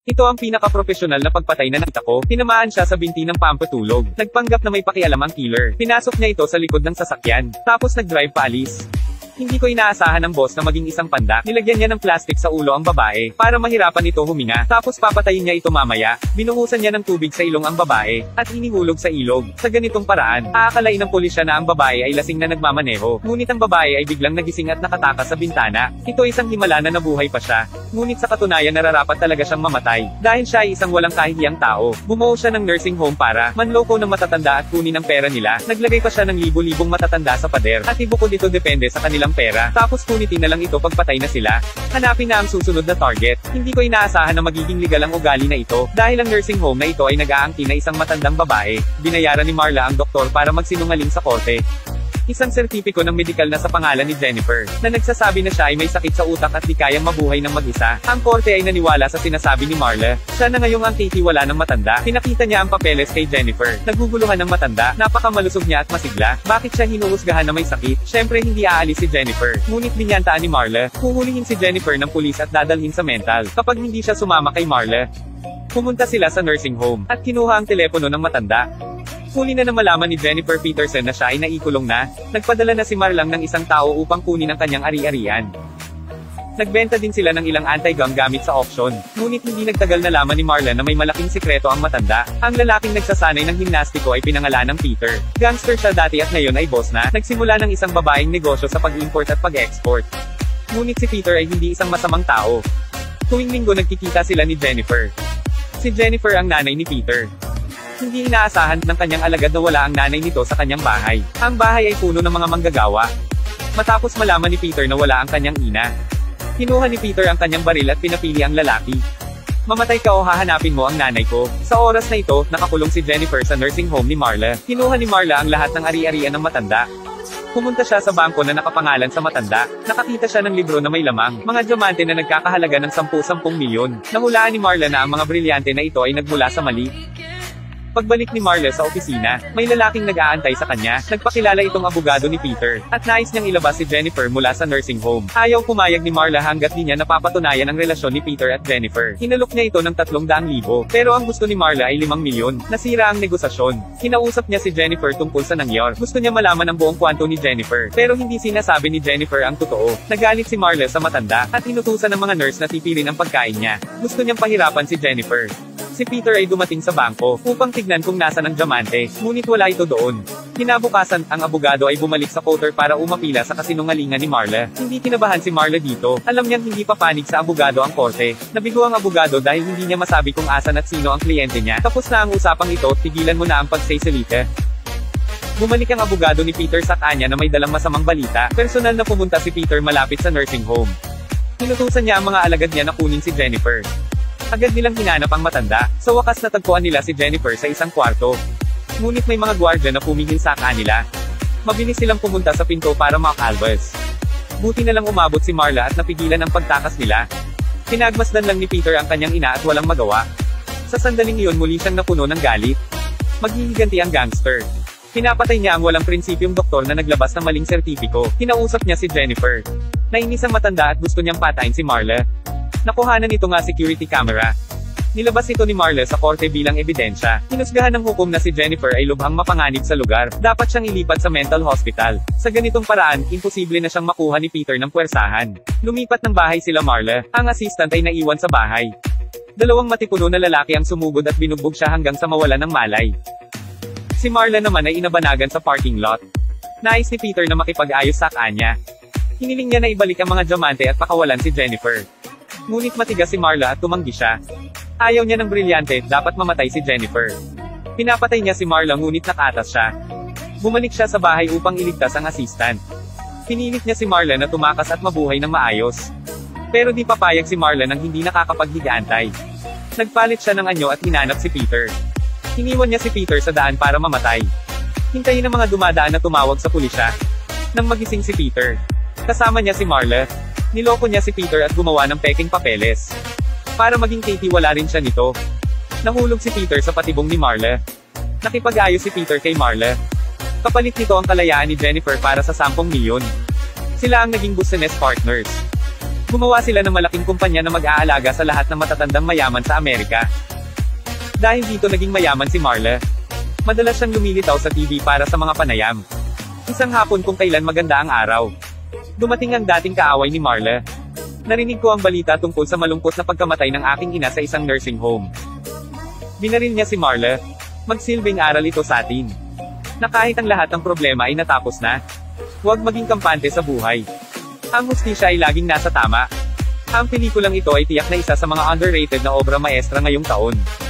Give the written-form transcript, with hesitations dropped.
Ito ang pinaka-profesional na pagpatay na nakita ko. Tinamaan siya sa binti ng pampatulog. Nagpanggap na may pakialam ang killer. Pinasok niya ito sa likod ng sasakyan. Tapos nag-drive paalis. Hindi ko inaasahan ng boss na maging isang pandak. Nilagyan niya ng plastic sa ulo ang babae, para mahirapan ito huminga. Tapos papatayin niya ito mamaya. Binuhusan niya ng tubig sa ilong ang babae, at inihulog sa ilog. Sa ganitong paraan, aakalain ng pulisya na ang babae ay lasing na nagmamaneho. Ngunit ang babae ay biglang nagising at nakatakas sa bintana. Ito isang himala na nabuhay pa siya. Ngunit sa katunayan nararapat talaga siyang mamatay. Dahil siya ay isang walang kahihiyang tao. Bumuo siya ng nursing home para manloko ng matatanda at kunin ang pera nila. Naglagay pa siya ng libo-libong matatanda sa pader. At ibukod ito depende sa kanilang pera. Tapos punitin na lang ito pagpatay na sila. Hanapin na ang susunod na target. Hindi ko inaasahan na magiging legal ang ugali na ito. Dahil ang nursing home na ito ay nag-aangkin na isang matandang babae. Binayaran ni Marla ang doktor para magsinungaling sa korte. Isang sertipiko ng medikal na sa pangalan ni Jennifer, na nagsasabi na siya ay may sakit sa utak at di kayang mabuhay ng mag-isa. Ang korte ay naniwala sa sinasabi ni Marla. Siya na ngayong ang titiwala ng matanda. Pinakita niya ang papeles kay Jennifer. Naguguluhan ng matanda. Napakamalusog niya at masigla. Bakit siya hinuhusgahan na may sakit? Syempre hindi aalis si Jennifer. Ngunit binyantaan ni Marla. Huhulihin si Jennifer ng pulis at dadalhin sa mental. Kapag hindi siya sumama kay Marla, pumunta sila sa nursing home, at kinuha ang telepono ng matanda. Huli na malaman ni Jennifer Peterson na siya ay naikulong na. Nagpadala na si Marlang ng isang tao upang kunin ang kanyang ari-arian. Nagbenta din sila ng ilang anti-gang gamit sa auction. Ngunit hindi nagtagal nalaman ni Marla na may malaking sikreto ang matanda. Ang lalaking nagsasanay ng gimnastiko ay pinangalan ng Peter. Gangster siya dati at ngayon ay boss na. Nagsimula ng isang babaeng negosyo sa pag-import at pag-export. Ngunit si Peter ay hindi isang masamang tao. Tuwing linggo nagkikita sila ni Jennifer. Si Jennifer ang nanay ni Peter. Hindi inaasahan ng kanyang alagad na wala ang nanay nito sa kanyang bahay. Ang bahay ay puno ng mga manggagawa. Matapos malaman ni Peter na wala ang kanyang ina, kinuha ni Peter ang kanyang baril at pinapili ang lalaki. Mamatay ka o hahanapin mo ang nanay ko. Sa oras na ito, nakakulong si Jennifer sa nursing home ni Marla. Kinuha ni Marla ang lahat ng ari-arian ng matanda. Pumunta siya sa bangko na nakapangalan sa matanda. Nakakita siya ng libro na may lamang mga diamante na nagkakahalaga ng 10-10 milyon. Nahulaan ni Marla na ang mga brilyante na ito ay nagmula sa mali. Pagbalik ni Marla sa opisina, may lalaking nag-aantay sa kanya. Nagpakilala itong abogado ni Peter, at nais niyang ilabas si Jennifer mula sa nursing home. Ayaw pumayag ni Marla hanggat di niya napapatunayan ang relasyon ni Peter at Jennifer. Hinalok niya ito ng 300,000. Pero ang gusto ni Marla ay 5 milyon. Nasira ang negosasyon. Kinausap niya si Jennifer tungkol sa nangyari. Gusto niya malaman ang buong kwanto ni Jennifer. Pero hindi sinasabi ni Jennifer ang totoo. Nagalit si Marla sa matanda, at inutusan ng mga nurse na tipirin ang pagkain niya. Gusto niyang pahirapan si Jennifer. Si Peter ay dumating sa bangko, upang tignan kung nasan ang diamante, ngunit wala ito doon. Kinabukasan, ang abogado ay bumalik sa counter para umapila sa kasinungalingan ni Marla. Hindi kinabahan si Marla dito. Alam niyang hindi papanig sa abogado ang korte. Nabigo ang abogado dahil hindi niya masabi kung asan at sino ang kliyente niya. Tapos na ang usapang ito, tigilan mo na ang pagsisalita. Bumalik ang abogado ni Peter sa kanya na may dalang masamang balita. Personal na pumunta si Peter malapit sa nursing home. Inutusan niya ang mga alagad niya na kunin si Jennifer. Agad nilang hinanap ang matanda. Sa wakas natagpuan nila si Jennifer sa isang kwarto. Ngunit may mga gwardiya na pumigil sa kanila. Mabilis silang pumunta sa pinto para makalbas. Buti na lang umabot si Marla at napigilan ang pagtakas nila. Pinagmasdan lang ni Peter ang kanyang ina at walang magawa. Sa sandaling iyon muli siyang napuno ng galit. Maghihiganti ang gangster. Pinapatay niya ang walang prinsipyong doktor na naglabas ng maling sertipiko. Kinausap niya si Jennifer. Nainis ang matanda at gusto niyang patayin si Marla. Nakuhanan nito nga security camera. Nilabas ito ni Marla sa korte bilang ebidensya. Hinusgahan ng hukom na si Jennifer ay lubhang mapanganib sa lugar. Dapat siyang ilipat sa mental hospital. Sa ganitong paraan, imposible na siyang makuha ni Peter ng puwersahan. Lumipat ng bahay sila Marla. Ang assistant ay naiwan sa bahay. Dalawang matipuno na lalaki ang sumugod at binugbog siya hanggang sa mawalan ng malay. Si Marla naman ay inabanagan sa parking lot. Nais ni Peter na makipag-ayos sa kanya. Hiniling niya na ibalik ang mga diamante at pakawalan si Jennifer. Ngunit matigas si Marla at tumanggi siya. Ayaw niya ng brilyante, dapat mamatay si Jennifer. Pinapatay niya si Marla ngunit nakatas siya. Bumalik siya sa bahay upang iligtas ang assistant. Pinilit niya si Marla na tumakas at mabuhay ng maayos. Pero di papayag si Marla nang hindi nakakapaghiga-antay. Nagpalit siya ng anyo at hinanap si Peter. Iniwan niya si Peter sa daan para mamatay. Hintayin ang mga dumadaan na tumawag sa pulisya. Nang magising si Peter, kasama niya si Marla. Niloko niya si Peter at gumawa ng peking papeles. Para maging Katie wala rin siya nito. Nahulog si Peter sa patibong ni Marla. Nakipag-ayos si Peter kay Marla. Kapalit nito ang kalayaan ni Jennifer para sa 10 milyon. Sila ang naging business partners. Gumawa sila ng malaking kumpanya na mag-aalaga sa lahat ng matatandang mayaman sa Amerika. Dahil dito naging mayaman si Marla. Madalas siyang lumilitaw sa TV para sa mga panayam. Isang hapon kung kailan maganda ang araw. Dumating ang dating kaaway ni Marla. Narinig ko ang balita tungkol sa malungkot na pagkamatay ng aking ina sa isang nursing home. Binaril niya si Marla. Magsilbing aral ito sa atin. Na kahit ang lahat ng problema ay natapos na, huwag maging kampante sa buhay. Ang hustisya ay laging nasa tama. Ang pelikulang ito ay tiyak na isa sa mga underrated na obra maestra ngayong taon.